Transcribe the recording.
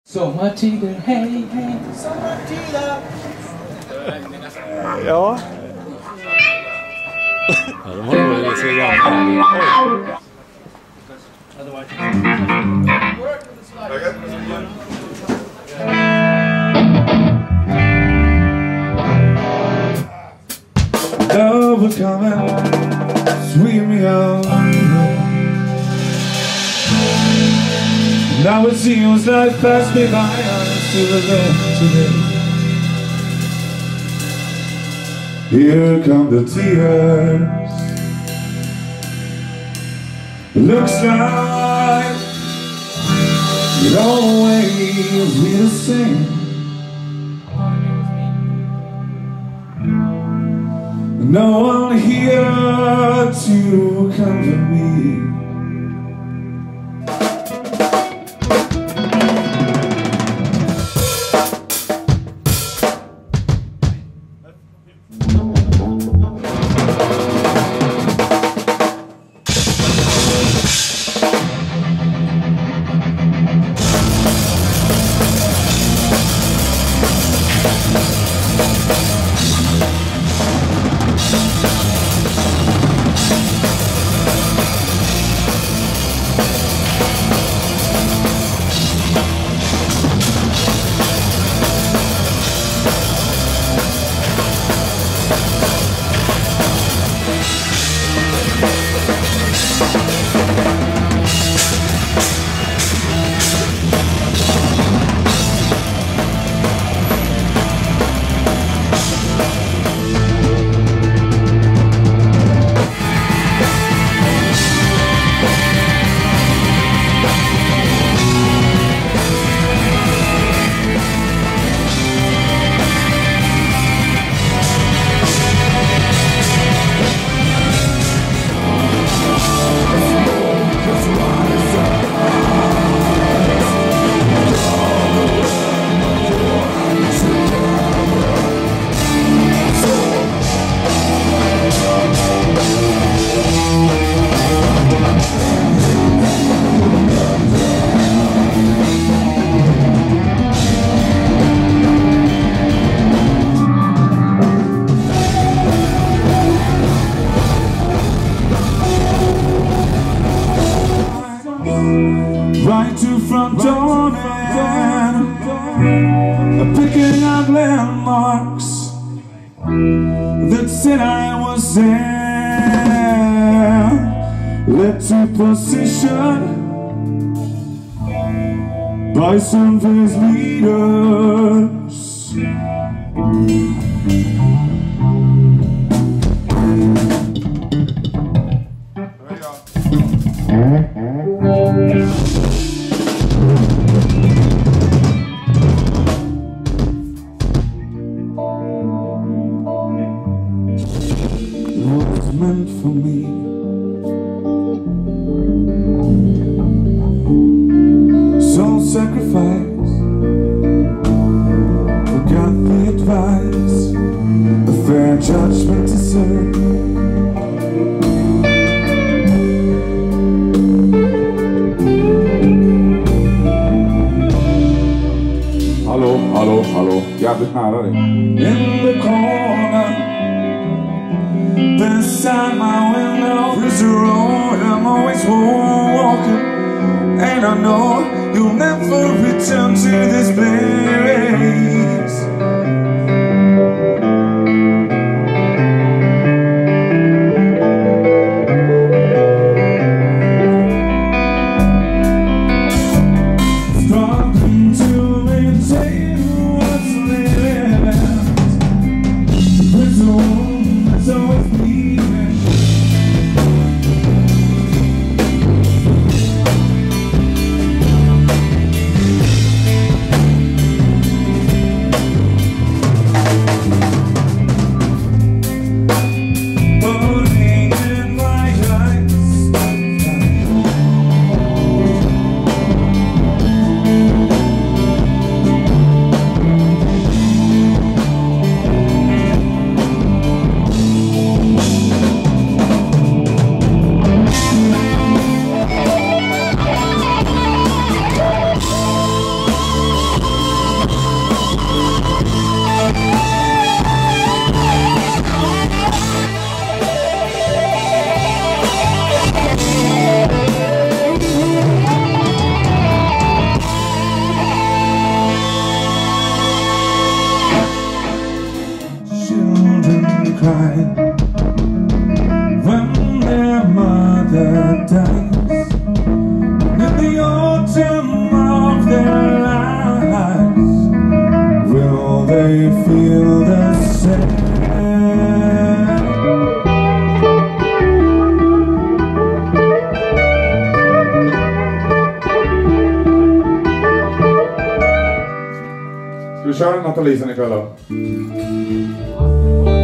Sommartider, hej, hej, sommartider. Ja. Ja, de håller på att se grann. Love will come and sweep me out. Now it seems like passed me by. I'm still alone today. Here come the tears. Looks like it always be the same. No one here to comfort me. Right to front door and picking out landmarks that said I was there. Led to position by some fierce leaders. What was meant for me, soul sacrifice, forgot the advice, a fair judgment to serve. Hallå, jävligt nära dig. In the corner beside my window is the road I'm always walking, and I know you'll never return to this place. Struggling to maintain what's left. There's a wound that's always bleeding. Du kör Nathalie sen ikväll då?